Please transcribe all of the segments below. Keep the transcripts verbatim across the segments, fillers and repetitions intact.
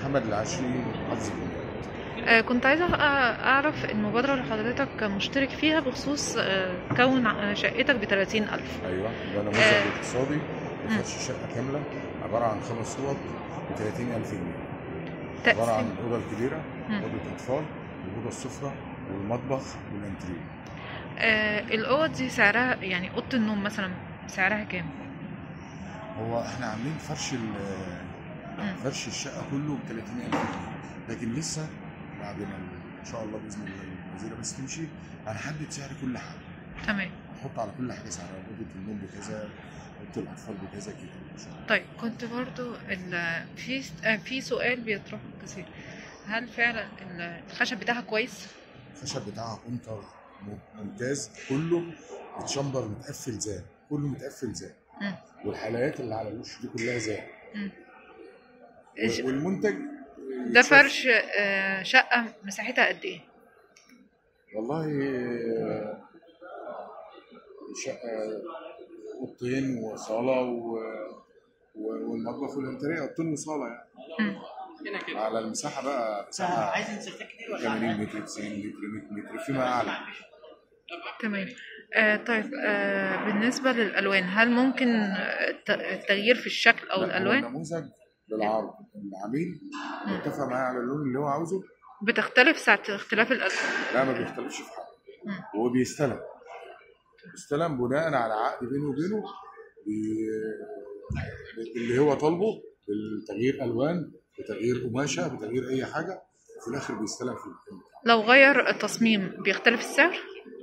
محمد العشري، محافظ دمياط. آه، كنت عايزة أ- أعرف المبادرة اللي حضرتك مشترك فيها بخصوص آه، كون ع- شقتك بتلاتين ألف. ايوه، ده نموذج آه، اقتصادي مم. لفرش شقه كامله، عباره عن خمس اوض ب ثلاثين ألف جنيه. عباره عن تقسيم. الاوضه الكبيره، مم. اوضه اطفال، والاوضه السفره، والمطبخ، والانتريه. آه، الأوض دي سعرها، يعني أوضة النوم مثلا سعرها كام؟ هو احنا عاملين فرش ال- مم. فرش الشقه كله ب ثلاثين ألف جنيه، لكن لسه بعد ما ان شاء الله باذن الله الوزيره بس تمشي هنحدد سعر كل حاجه، تمام. نحط على كل حاجه سعرها، اوضه النوم بكذا، اوضه الاطفال بكذا كده ان شاء الله. طيب، كنت برضو ال- في آه، في سؤال بيطرح كثير. هل فعلا ال- الخشب بتاعها كويس؟ الخشب بتاعها كونتر ممتاز، كله متشمبر متقفل زان، كله متقفل زان، مم. والحلايات اللي على الوش دي كلها زان، مم. و- والمنتج ده يتشاف. فرش آه، شقة مساحتها قد إيه؟ والله آه، شقة اوضتين وصالة و... و- والمطبخ والانتريه، اوضتين وصالة يعني. مم. على المساحة بقى مساحة ثمانين متر، تسعين متر، مية متر فيما أعلى. تمام. آه طيب، آه بالنسبة للألوان، هل ممكن آه، الت- التغيير في الشكل أو لا، هو الألوان؟ النموذج للعرض، العميل متفق معاه على اللون اللي هو عاوزه. بتختلف ساعة اختلاف الألوان؟ لا، ما بيختلفش في حاجة، مم. هو بيستلم بيستلم بناء على عقد بينه وبينه، بي... اللي هو طالبه، بتغيير ألوان، بتغيير قماشة، بتغيير أي حاجة، وفي الآخر بيستلم في المكان بتاعه. لو غير التصميم بيختلف السعر؟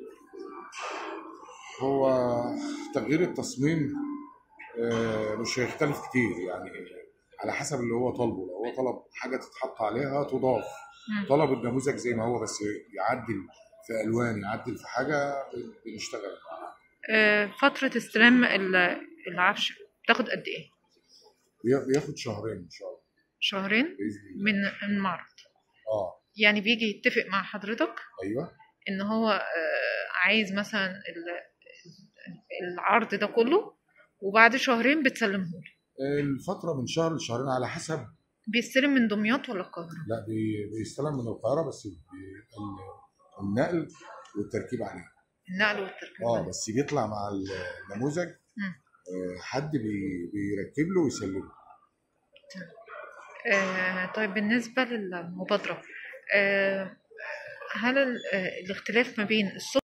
هو تغيير التصميم آه، مش هيختلف كتير يعني، على حسب اللي هو طالبه. لو هو طلب حاجة تتحط عليها تضاف، مم. طلب النموذج زي ما هو بس يعدل في ألوان، يعدل في حاجة، بنشتغل. آه فترة استلام ال- العفش بتاخد قد إيه؟ بي- بياخد شهرين إن شاء الله شهرين بإذن الله. من المعرض. اه يعني بيجي يتفق مع حضرتك ايوه، إن هو آه عايز مثلا ال- العرض ده كله، وبعد شهرين بتسلمهوله. الفترة من شهر لشهرين على حسب. بيستلم من دمياط ولا القاهرة؟ لا، بي- بيستلم من القاهرة، بس بي- ال- النقل والتركيب عليه. النقل والتركيب. اه بس بيطلع مع النموذج مم. آه، حد بي- بيركب له ويسلمه. آه طيب، بالنسبة للمبادرة، آه هل ال- آه الاختلاف ما بين السفر